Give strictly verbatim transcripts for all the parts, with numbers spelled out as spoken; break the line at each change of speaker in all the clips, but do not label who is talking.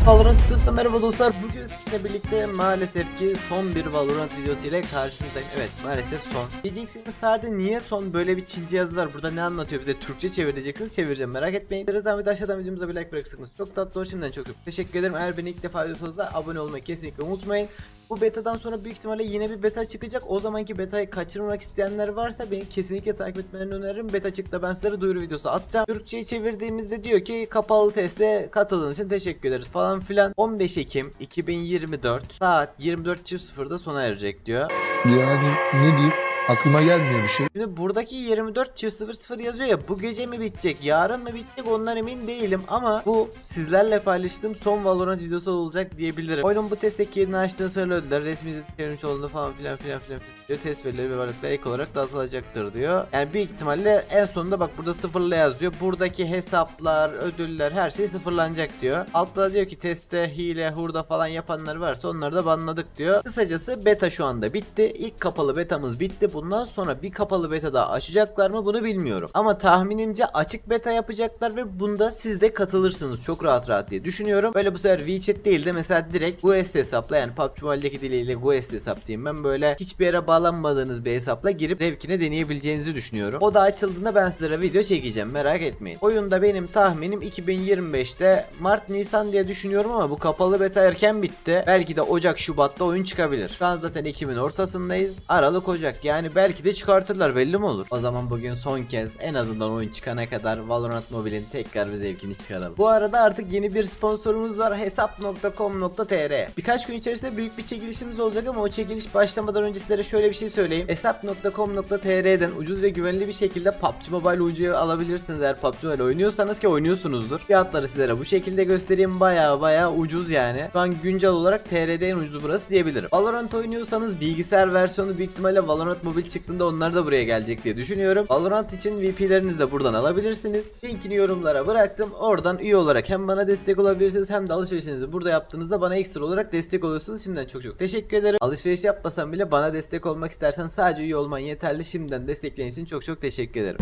Valorant videosunda merhaba dostlar. Bugün sizinle birlikte maalesef ki son bir Valorant videosu ile karşınızdayım. Evet, maalesef son. Diyeceksiniz Ferdi niye son, böyle bir Çince yazı var burada, ne anlatıyor bize, Türkçe çevir diyeceksiniz, çevireceğim, merak etmeyin. Bir zahmet aşağıdan videomuza bir like bırakırsanız çok tatlı olur, şimdiden çok çok teşekkür ederim. Eğer beni ilk defa izliyorsanız da abone olmayı kesinlikle unutmayın. Bu betadan sonra büyük ihtimalle yine bir beta çıkacak. O zamanki betayı kaçırmak isteyenler varsa beni kesinlikle takip etmelerini öneririm. Beta çıktı, ben sizlere duyuru videosu atacağım. Türkçe'yi çevirdiğimizde diyor ki kapalı teste katıldığınız için teşekkür ederiz falan filan. on beş Ekim iki bin yirmi dört saat yirmi dört sıfırda sona erecek diyor.
Yani ne diyeyim? Aklıma gelmiyor bir şey.
Şimdi buradaki yirmi dört sıfır yazıyor ya, bu gece mi bitecek, yarın mı bitecek, ondan emin değilim ama bu sizlerle paylaştığım son Valorant videosu olacak diyebilirim. Oyunun bu testteki yerini açtığını söylediler, resmi çevirmiş olduğunu falan filan filan filan diyor. Test verileri ve varlıklar ek olarak dağıtılacaktır diyor. Yani büyük ihtimalle en sonunda bak burada sıfırla yazıyor. Buradaki hesaplar, ödüller, her şey sıfırlanacak diyor. Altta da diyor ki testte hile, hurda falan yapanlar varsa onları da banladık diyor. Kısacası beta şu anda bitti. İlk kapalı betamız bitti. Bundan sonra bir kapalı beta daha açacaklar mı bunu bilmiyorum. Ama tahminimce açık beta yapacaklar ve bunda siz de katılırsınız çok rahat rahat diye düşünüyorum. Böyle bu sefer WeChat değil de mesela direkt Guest hesapla, yani P U B G Mobile'deki diliyle Guest hesap diyeyim ben, böyle hiçbir yere bağlanmadığınız bir hesapla girip zevkine deneyebileceğinizi düşünüyorum. O da açıldığında ben sizlere video çekeceğim, merak etmeyin. Oyunda benim tahminim iki bin yirmi beşte Mart Nisan diye düşünüyorum ama bu kapalı beta erken bitti. Belki de Ocak Şubat'ta oyun çıkabilir. Şu an zaten Ekim'in ortasındayız. Aralık Ocak, yani belki de çıkartırlar, belli mi olur? O zaman bugün son kez en azından oyun çıkana kadar Valorant Mobile'in tekrar bir zevkini çıkaralım. Bu arada artık yeni bir sponsorumuz var, hesap nokta com nokta tr. Birkaç gün içerisinde büyük bir çekilişimiz olacak ama o çekiliş başlamadan önce sizlere şöyle bir şey söyleyeyim. hesap nokta com nokta tr'den ucuz ve güvenli bir şekilde P U B G Mobile ucuyu alabilirsiniz eğer P U B G Mobile oynuyorsanız, ki oynuyorsunuzdur. Fiyatları sizlere bu şekilde göstereyim, baya baya ucuz yani. Şu an güncel olarak T R'de en ucuzu burası diyebilirim. Valorant oynuyorsanız bilgisayar versiyonu büyük ihtimalle Valorant Mobile çıktığında onlar da buraya gelecek diye düşünüyorum. Valorant için V P'lerinizi de buradan alabilirsiniz. Linkini yorumlara bıraktım. Oradan üye olarak hem bana destek olabilirsiniz hem de alışverişinizi burada yaptığınızda bana ekstra olarak destek oluyorsunuz. Şimdiden çok çok teşekkür ederim. Alışveriş yapmasam bile bana destek olmak istersen sadece üye olman yeterli. Şimdiden destekleyin için çok çok teşekkür ederim.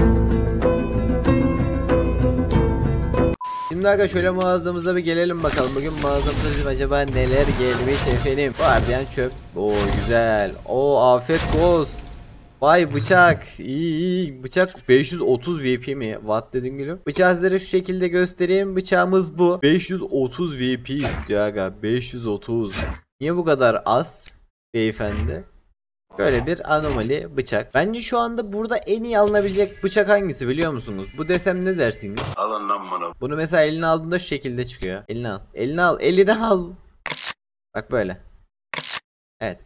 Şimdi aga şöyle mağazamıza bir gelelim bakalım. Bugün mağazamıza bizim acaba neler gelmiş efendim. Vardiyan çöp. Oo güzel. Oo afiyet olsun. Vay bıçak. İyi iyi. Bıçak beş yüz otuz V P mi? Watt dedin gülüm. Bıçağı sizlere şu şekilde göstereyim. Bıçağımız bu. beş yüz otuz V P istiyor aga. beş yüz otuz. Niye bu kadar az beyefendi? Böyle bir anomali bıçak. Bence şu anda burada en iyi alınabilecek bıçak hangisi biliyor musunuz? Bu desem ne dersiniz?
Alın lan bana.
Bunu mesela eline aldığında şu şekilde çıkıyor. Eline al. Eline al. Eline al. Bak böyle. Evet.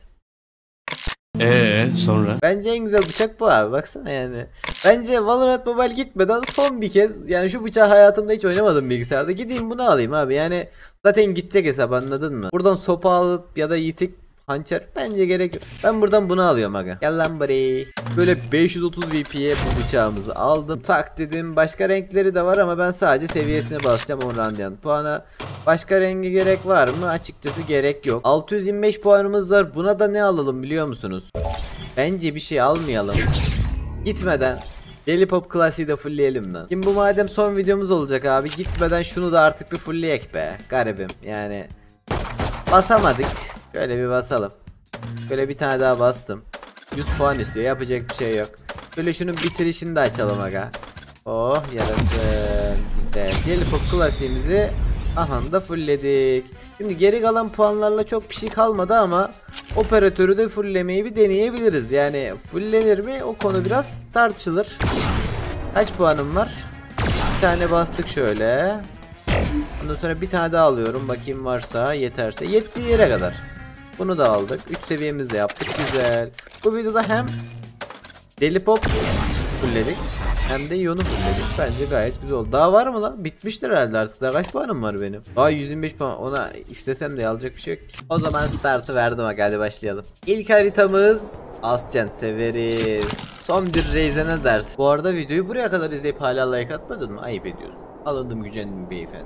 Eee sonra?
Bence en güzel bıçak bu abi, baksana yani. Bence Valorant Mobile gitmeden son bir kez, yani şu bıçağı hayatımda hiç oynamadım bilgisayarda, gideyim bunu alayım abi, yani zaten gidecek hesap, anladın mı? Buradan sopa alıp ya da yitik hançer bence gerek yok. Ben buradan bunu alıyorum aga. Gel lan buraya. Böyle beş yüz otuz V P'ye bu bıçağımızı aldım. Tak dedim. Başka renkleri de var ama ben sadece seviyesine basacağım on randiyan puana. Başka rengi gerek var mı? Açıkçası gerek yok. altı yüz yirmi beş puanımız var. Buna da ne alalım biliyor musunuz? Bence bir şey almayalım. Gitmeden Deli Pop klasiği de fullleyelim lan. Şimdi bu madem son videomuz olacak abi, gitmeden şunu da artık bir fullleyek be. Garibim yani. Basamadık. Şöyle bir basalım. Böyle bir tane daha bastım. yüz puan istiyor, yapacak bir şey yok. Şöyle şunun bitirişini de açalım aga. Oh yarasın. Güzel. Deli Pop klasiğimizi aha da fullledik. Şimdi geri kalan puanlarla çok bir şey kalmadı ama operatörü de fulllemeyi bir deneyebiliriz. Yani fulllenir mi o konu biraz tartışılır. Kaç puanım var? Bir tane bastık şöyle. Ondan sonra bir tane daha alıyorum. Bakayım varsa, yeterse. Yettiği yere kadar. Bunu da aldık. üç seviyemizde yaptık. Güzel. Bu videoda hem Deli Pop fullledik hem de Yon'u fullledik. Bence gayet güzel oldu. Daha var mı lan? Bitmiştir herhalde artık. Daha kaç puanım var benim? Daha yüz yirmi beş puan. Ona istesem de alacak bir şey yok ki. O zaman startı verdim. Hadi başlayalım. İlk haritamız Ascen, severiz. Son bir Raze'e ne dersin? Bu arada videoyu buraya kadar izleyip hala like atmadın mı? Ayıp ediyorsun. Alındım gücendim beyefendi.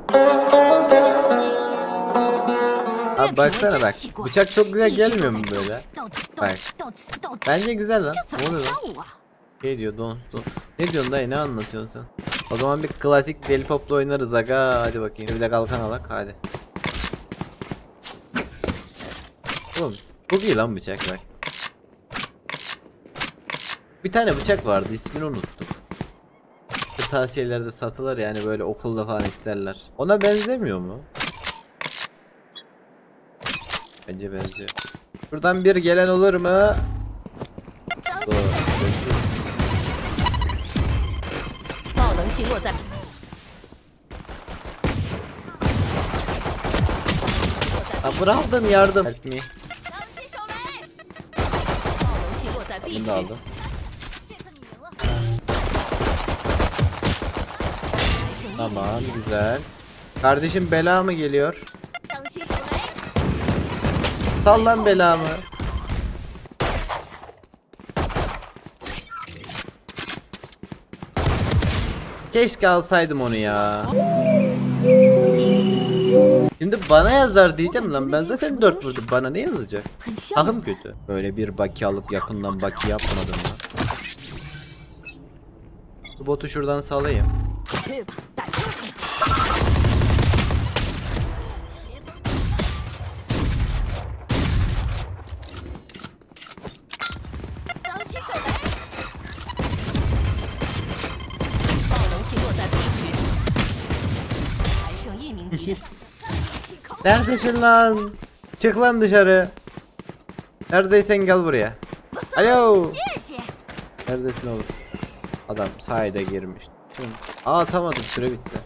Abi baksana bak. Bıçak çok güzel gelmiyor mu böyle? Bak. Bence güzel lan. Ne oluyor lan? Ne diyor don don. Ne diyorsun dayı, ne anlatıyorsun sen? O zaman bir klasik Deli Pop'la oynarız aga. Hadi bakayım. Bir de kalkan alak hadi. Oğlum çok iyi lan bıçak bak. Bir tane bıçak vardı, ismini unuttum. Kırtasiyelerde satılır yani, böyle okulda falan isterler. Ona benzemiyor mu? Bence benziyor. Buradan bir gelen olur mu? Doğru. Görüşürüz. Ha, bıraktım yardım. Help me. Bunu da aldım. Tamam, güzel. Kardeşim bela mı geliyor? Sallan belamı. Keşke alsaydım onu ya. Şimdi bana yazar diyeceğim lan, ben zaten dört vurdum, bana ne yazacak? Takım kötü. Böyle bir baki alıp yakından baki yapmadım lan. Bu botu şuradan salayım. Neredesin lan? Çık lan dışarı. Neredeysen gel buraya. Alo. Neredesin oğlum? Adam sahide girmiş. Aa, atamadım, süre bitti.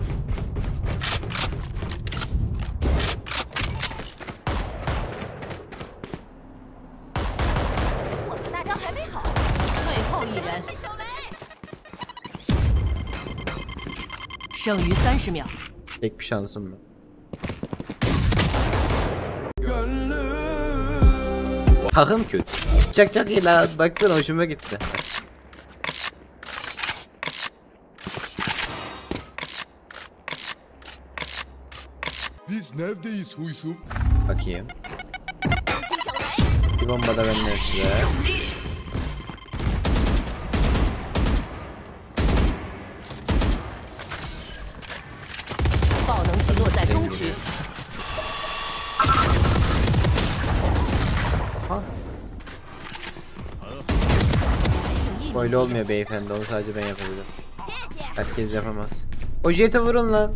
Tek bir şansım mı? Takım kötü. Çak çak iyi lan. Baksana, hoşuma gitti.
Biz neredeyiz huysum?
Bakayım. Bir bomba da benden size. Böyle olmuyor beyefendi, onu sadece ben yapabilirim. Herkes yapamaz. O jeti vurun lan.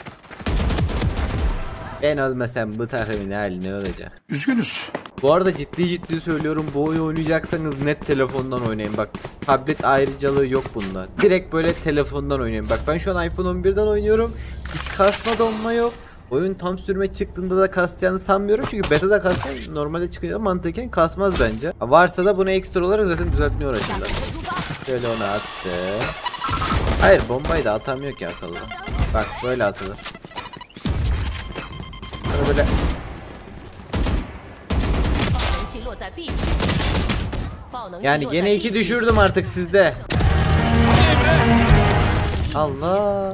Ben olmasam bu takımın hali ne olacak?
Üzgünüz.
Bu arada ciddi ciddi söylüyorum, bu oyunu oynayacaksanız net telefondan oynayın bak. Tablet ayrıcalığı yok bunda. Direkt böyle telefondan oynayın. Bak ben şu an iPhone on birden oynuyorum. Hiç kasma donma yok. Oyun tam sürme çıktığında da kasacağını sanmıyorum. Çünkü beta'da kasken normalde çıkınca mantıken kasmaz bence. Varsa da bunu ekstra olarak zaten düzeltmeye uğraşırlar. Şöyle onu attı. Hayır, bombayı da atamıyor ki akıllı. Bak böyle atılır. Böyle. Yani gene iki düşürdüm artık sizde. Allah.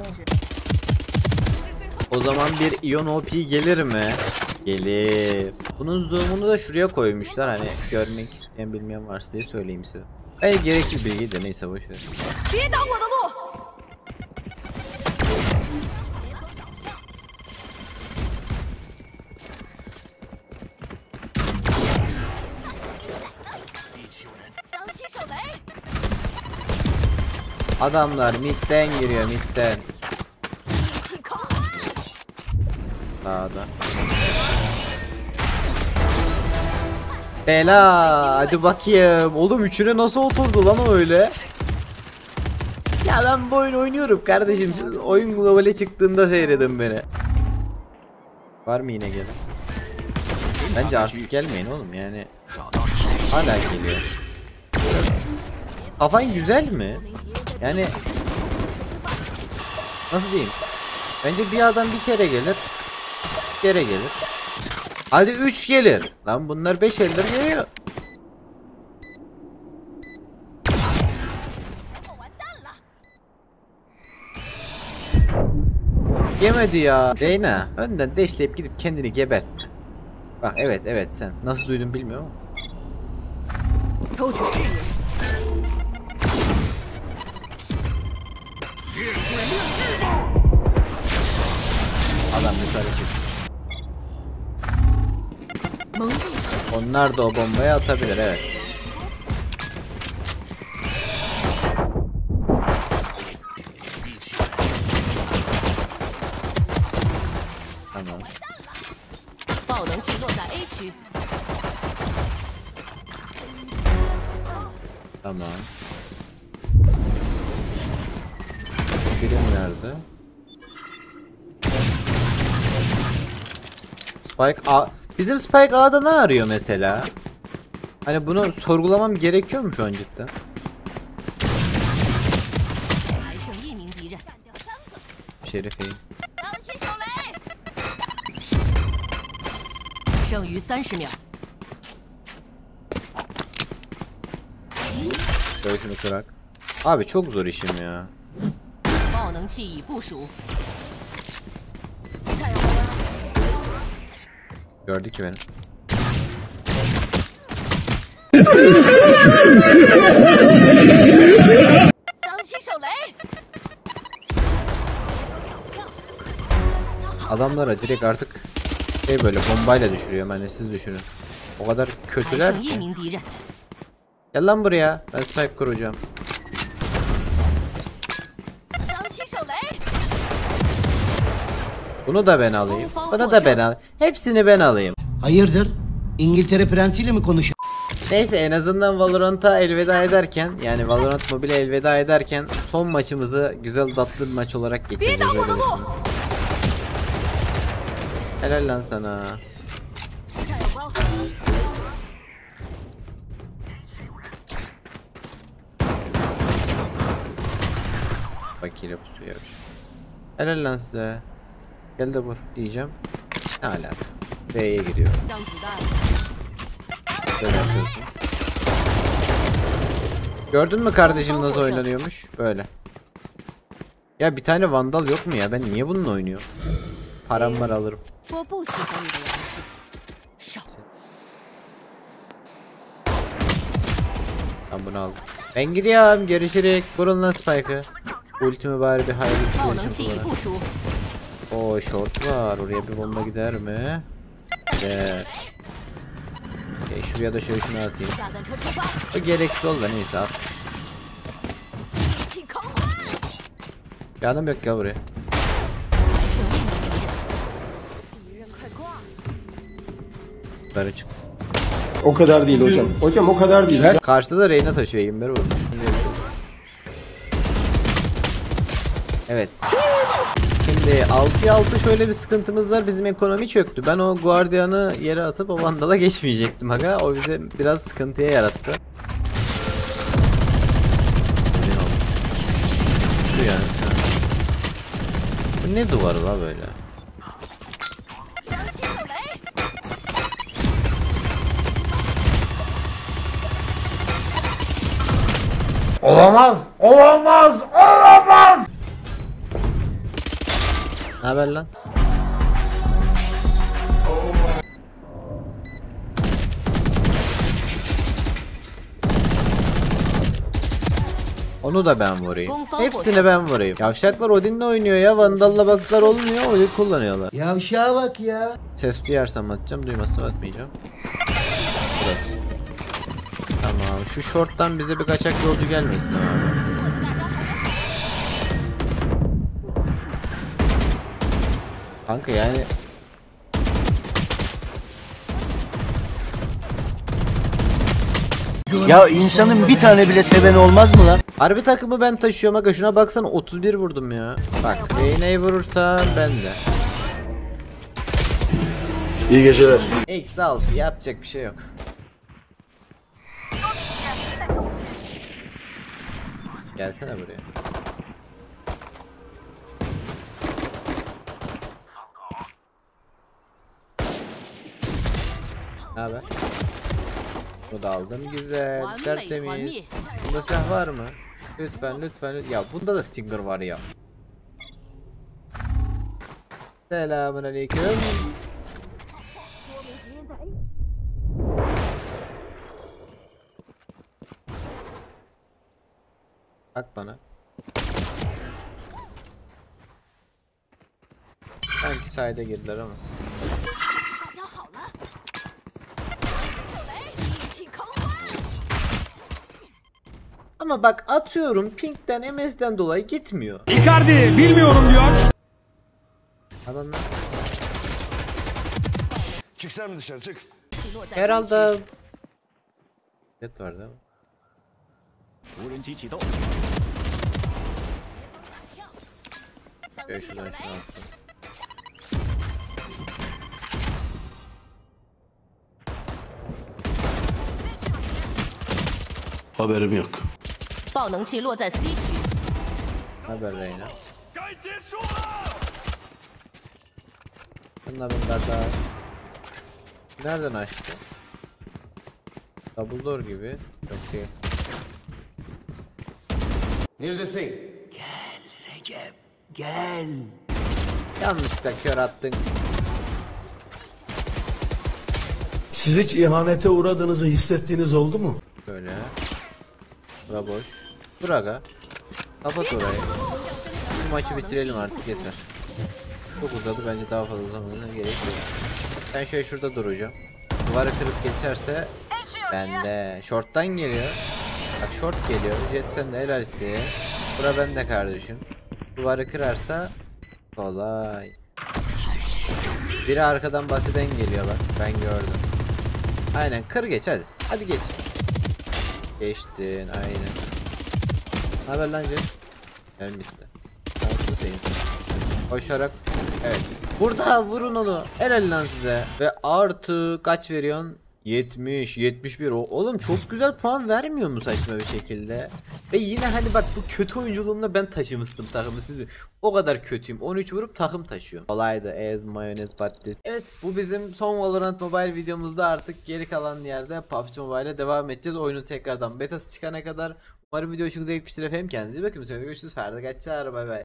O zaman bir Ion O P gelir mi? Gelir. Bunun zoom'unu da şuraya koymuşlar, hani görmek isteyen bilmeyen varsa diye söyleyeyim size. Hayır, gereksiz bilgi de neyse, boşver. Adamlar midden giriyor, midden. Sağda. Bela, hadi bakayım. Oğlum üçüne nasıl oturdu lan o öyle? Ya ben bu oyunu oynuyorum kardeşim. Siz oyun globale çıktığında seyredin beni. Var mı yine gelen? Bence artık gelmeyin oğlum yani. Hala geliyor. Kafan güzel mi? Yani nasıl diyeyim? Bence bir adam bir kere gelir, bir kere gelir. Hadi üç gelir. Lan bunlar beş eldir geliyor. Yemedi ya. Reyna önden deşleyip gidip kendini gebert. Bak evet evet sen. Nasıl duydun bilmiyorum ama. Adam yukarı çıktı. Onlar da o bombayı atabilir, evet. Tamam. Tamam. Birim nerede? Spike A. Bizim Spike A'da ne arıyor mesela? Hani bunu sorgulamam gerekiyor mu şu an cidden? Şerifeyim.
剩余三十秒。
Şöyle şunu kırak. Abi çok zor işim ya.
爆能器已部署。
Gördü ki beni.
当心手雷！
Adamlara direkt artık şey böyle bombayla düşürüyorum, hani siz düşünün. O kadar
还
kötüler
剩一
ki.
名敌人。
Gel lan buraya. Ben spike kuracağım.
当心手雷！
Bunu da ben alayım. Bunu da ben alayım. Hepsini ben alayım.
Hayırdır? İngiltere prensiyle mi konuşuyor?
Neyse, en azından Valorant'a elveda ederken, yani Valorant Mobile'e elveda ederken son maçımızı güzel tatlı bir maç olarak geçireceğiz, öyle düşünün. Helal lan sana. Fakire pusuyor. Helal lan size. Gel de vur diyeceğim. Ne alaka? B'ye gidiyor.
让子弹。
Böyle yapıyorsun. Gördün mü kardeşim nasıl oynanıyormuş? Böyle. Ya bir tane vandal yok mu ya? Ben niye bununla oynuyorum? Param var, alırım.
我不喜欢你的玩具。少。
Ben bunu aldım. Ben gidiyorum. Görüşürük. Vurun lan Spike'ı. Ultimi bari bir hayırlı bir
爆
şey
能
için
器已
kullanırım.
部署。
Oo, short var. Oraya bir bomba gider mi? Evet. Okay, şuraya da şöyle şunu atayım.
炸弹车出发。
O gereksiz oldu da neyse at.
起空换。
Bir adam yok, gel buraya.
还剩一名敌人。敌人快挂。
Yukarı çık.
O kadar değil hocam. Hocam o kadar değil. Her
Karşıda da Reyna taşıyor. Yimber vurmuş. Şunu yapıyorum. Evet. Şimdi altıya altı şöyle bir sıkıntımız var. Bizim ekonomi çöktü. Ben o Guardian'ı yere atıp o Vandal'a geçmeyecektim aga. O bize biraz sıkıntıya yarattı. Şu yani. Bu ne duvarı la böyle?
当心手雷！
Olamaz! Olamaz! Olamaz!
Ne haber lan? Onu da ben vurayım. Hepsini ben vurayım. Yavşaklar Odin'le oynuyor ya. Vandal'la baklar olmuyor. Odin kullanıyorlar.
Yavşağa bak ya.
Ses duyarsam atacağım, duymazsam atmayacağım. Burası. Tamam, şu short'tan bize bir kaçak yolcu gelmesin abi. Kanka yani
Ya insanın bir tane bile seveni olmaz mı lan?
harbi takımı ben taşıyorum aga, şuna baksana otuz bir vurdum ya. Bak Reyna'yı vurursa ben de.
İyi geceler.
Eksi altı, yapacak bir şey yok. Gelsene buraya. Ne haber? Bu da aldım, güzel,
完美团
tertemiz.
灭。
Bunda silah var mı? Lütfen lütfen lütfen. Ya bunda da Stinger var ya. Selamünaleyküm. Bak bana. Sanki sayda girdiler ama.
大家好了。
Ama bak atıyorum pinkten M S'den dolayı gitmiyor.
Icardi bilmiyorum diyor.
Adamlar
çık sen mi dışarı çık.
击落在中区
herhalde Jet var değil mi?
无人机启动，
Şöyle şuradan şuna attım.
haberim yok.
爆能器落在 C 区，
Haber Reyna. Bunlar bunlar da. Nereden açtı? Double door gibi. Yok değil.
Neredesin?
Recep gel.
Yanlışlıkla kör attın.
Siz hiç ihanete uğradığınızı hissettiğiniz oldu mu?
Böyle. Bura boş. Dur aga. Kapat orayı. Şu maçı bitirelim artık yeter. Çok uzadı bence daha fazla uzamana gerek yok. Ben şöyle şurada duracağım. Duvarı kırıp geçerse bende. Short'tan geliyor. Bak short geliyor. Jet sen de helal isteye. Bura bende kardeşim. Duvarı kırarsa kolay. Biri arkadan basiden geliyor bak. Ben gördüm. Aynen kır geç hadi. Hadi geç. Geçtin aynen. Ne haber lan Jet? Mermi bitti. Şanslı senin. Koşarak. Evet. Burada vurun onu. Helal lan size. Ve artı kaç veriyorsun? yetmiş, yetmiş bir. O oğlum çok güzel puan vermiyor mu saçma bir şekilde? Ve yine hani bak bu kötü oyunculuğumla ben taşımıştım takımı. Siz o kadar kötüyüm. on üç vurup takım taşıyorum. Kolaydı. Ez, mayonez, patates. Evet bu bizim son Valorant Mobile videomuzda, artık geri kalan yerde P U B G Mobile'e devam edeceğiz. Oyunun tekrardan betası çıkana kadar. Umarım video hoşunuza gitmiştir efendim. Kendinize iyi bakın. Sonra görüşürüz. Ferdi Kaçar. Bay bay.